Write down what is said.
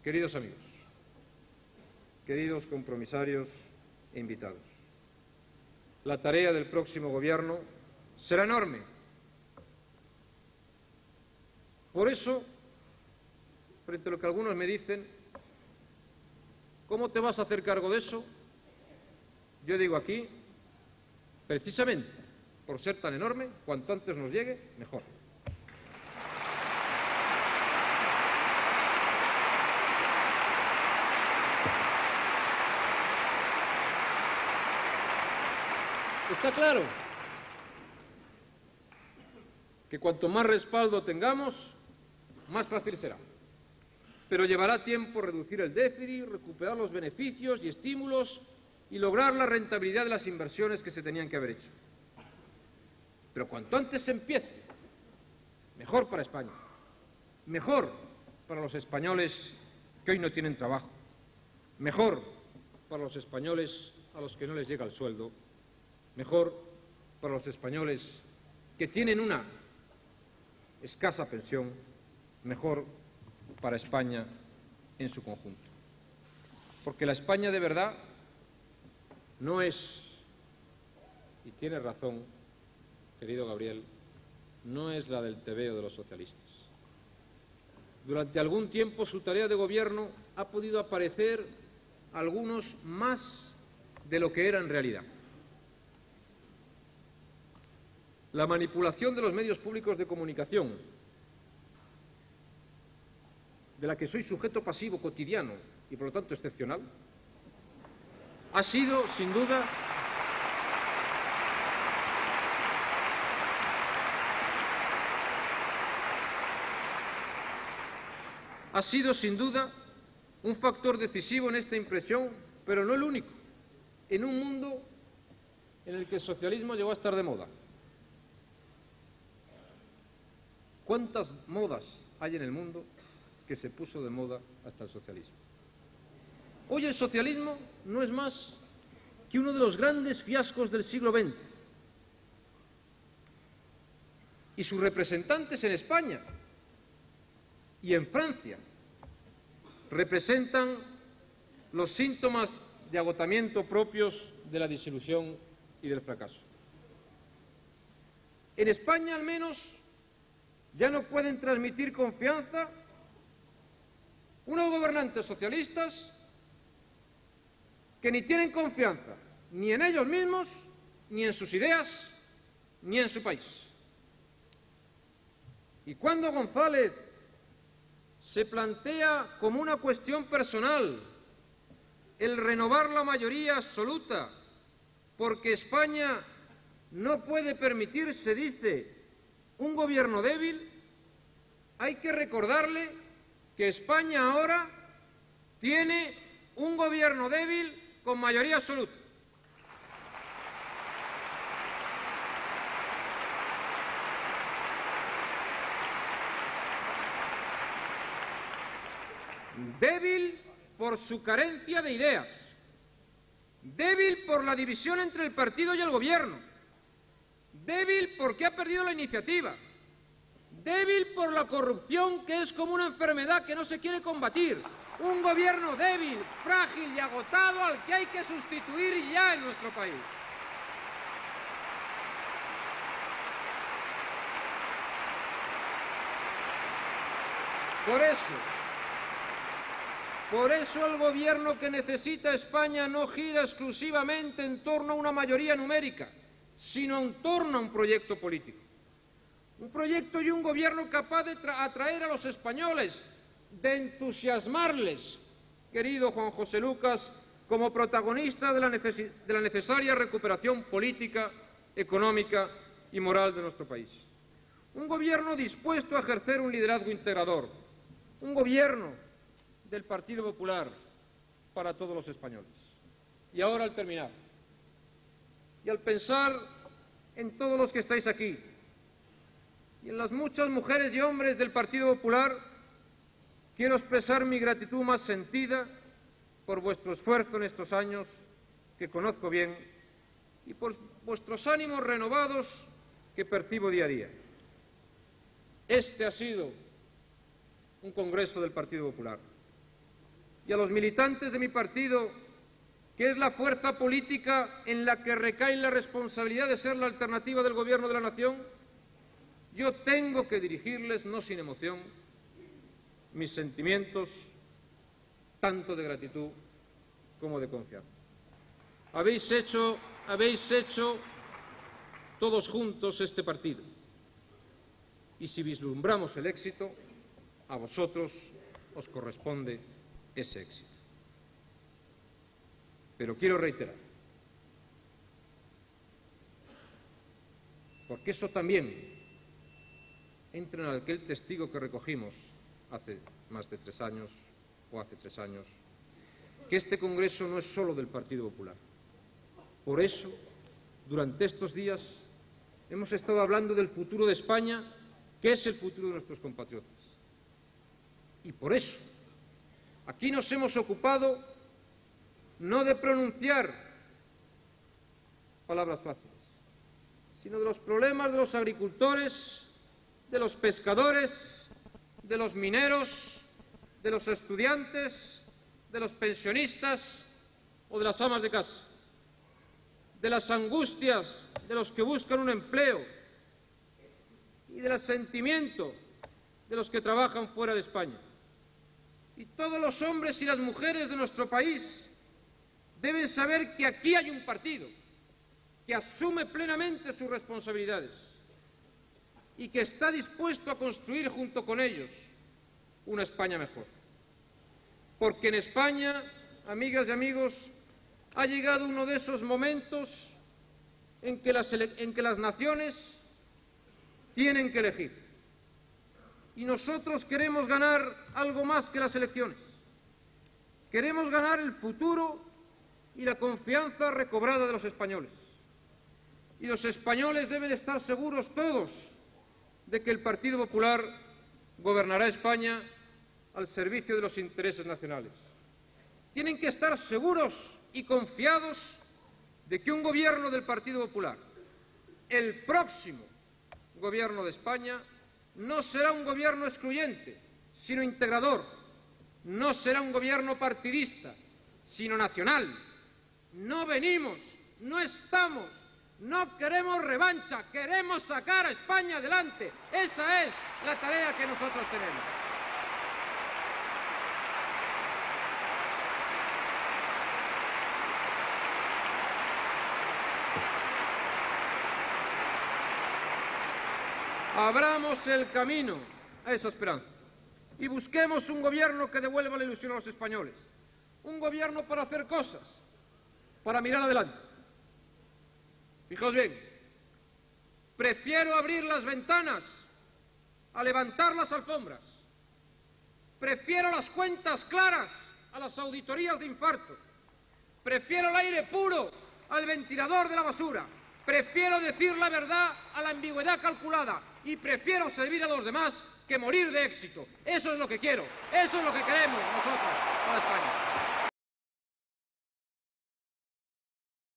Queridos amigos, queridos compromisarios e invitados, la tarea del próximo Gobierno será enorme. Por eso, frente a lo que algunos me dicen, ¿cómo te vas a hacer cargo de eso? Yo digo aquí, precisamente por ser tan enorme, cuanto antes nos llegue, mejor. Está claro que cuanto más respaldo tengamos, más fácil será. Pero llevará tiempo reducir el déficit, recuperar los beneficios y estímulos y lograr la rentabilidad de las inversiones que se tenían que haber hecho. Pero cuanto antes se empiece, mejor para España, mejor para los españoles que hoy no tienen trabajo, mejor para los españoles a los que no les llega el sueldo, mejor para los españoles que tienen una escasa pensión, mejor para España en su conjunto. Porque la España de verdad no es, y tiene razón, querido Gabriel, no es la del tebeo de los socialistas. Durante algún tiempo su tarea de gobierno ha podido aparecer a algunos más de lo que era en realidad. La manipulación de los medios públicos de comunicación, de la que soy sujeto pasivo cotidiano y por lo tanto excepcional, ha sido, sin duda, un factor decisivo en esta impresión, pero no el único, en un mundo en el que el socialismo llegó a estar de moda. ¿Cuántas modas hay en el mundo que se puso de moda hasta el socialismo? Hoy el socialismo no es más que uno de los grandes fiascos del siglo XX. Y sus representantes en España y en Francia representan los síntomas de agotamiento propios de la desilusión y del fracaso. En España, al menos, ya no pueden transmitir confianza unos gobernantes socialistas que ni tienen confianza ni en ellos mismos, ni en sus ideas, ni en su país. Y cuando González se plantea como una cuestión personal el renovar la mayoría absoluta porque España no puede permitirse, dice, un gobierno débil, hay que recordarle que España ahora tiene un gobierno débil con mayoría absoluta. Débil por su carencia de ideas, débil por la división entre el partido y el gobierno, débil porque ha perdido la iniciativa, débil por la corrupción, que es como una enfermedad que no se quiere combatir. Un gobierno débil, frágil y agotado al que hay que sustituir ya en nuestro país. Por eso el gobierno que necesita España no gira exclusivamente en torno a una mayoría numérica, sino en torno a un proyecto político. Un proyecto y un gobierno capaz de atraer a los españoles, de entusiasmarles, querido Juan José Lucas, como protagonistas de la necesaria recuperación política, económica y moral de nuestro país. Un gobierno dispuesto a ejercer un liderazgo integrador. Un gobierno del Partido Popular para todos los españoles. Y ahora, al terminar, y al pensar en todos los que estáis aquí, y en las muchas mujeres y hombres del Partido Popular, quiero expresar mi gratitud más sentida por vuestro esfuerzo en estos años, que conozco bien, y por vuestros ánimos renovados que percibo día a día. Este ha sido un congreso del Partido Popular. y a los militantes de mi partido, que es la fuerza política en la que recae la responsabilidad de ser la alternativa del Gobierno de la Nación, yo tengo que dirigirles, no sin emoción, mis sentimientos tanto de gratitud como de confianza. Habéis hecho todos juntos este partido, y si vislumbramos el éxito, a vosotros os corresponde ese éxito. Pero quiero reiterar, porque eso también entra en aquel testigo que recogimos hace más de 3 años, o hace 3 años, que este Congreso no es solo del Partido Popular. Por eso, durante estos días, hemos estado hablando del futuro de España, que es el futuro de nuestros compatriotas. Y por eso, aquí nos hemos ocupado no de pronunciar palabras fáciles, sino de los problemas de los agricultores, de los pescadores, de los mineros, de los estudiantes, de los pensionistas o de las amas de casa, de las angustias de los que buscan un empleo y del sentimiento de los que trabajan fuera de España. Y todos los hombres y las mujeres de nuestro país deben saber que aquí hay un partido que asume plenamente sus responsabilidades y que está dispuesto a construir junto con ellos una España mejor. Porque en España, amigas y amigos, ha llegado uno de esos momentos en que las naciones tienen que elegir. Y nosotros queremos ganar algo más que las elecciones. Queremos ganar el futuro y la confianza recobrada de los españoles. Y los españoles deben estar seguros todos de que el Partido Popular gobernará España al servicio de los intereses nacionales. Tienen que estar seguros y confiados de que un gobierno del Partido Popular, el próximo gobierno de España, no será un gobierno excluyente, sino integrador. No será un gobierno partidista, sino nacional. No venimos, no estamos, no queremos revancha, queremos sacar a España adelante. Esa es la tarea que nosotros tenemos. Abramos el camino a esa esperanza y busquemos un gobierno que devuelva la ilusión a los españoles. Un gobierno para hacer cosas, para mirar adelante. Fijaos bien, prefiero abrir las ventanas a levantar las alfombras. Prefiero las cuentas claras a las auditorías de infarto. Prefiero el aire puro al ventilador de la basura. Prefiero decir la verdad a la ambigüedad calculada. Y prefiero servir a los demás que morir de éxito. Eso es lo que quiero, eso es lo que queremos nosotros para España.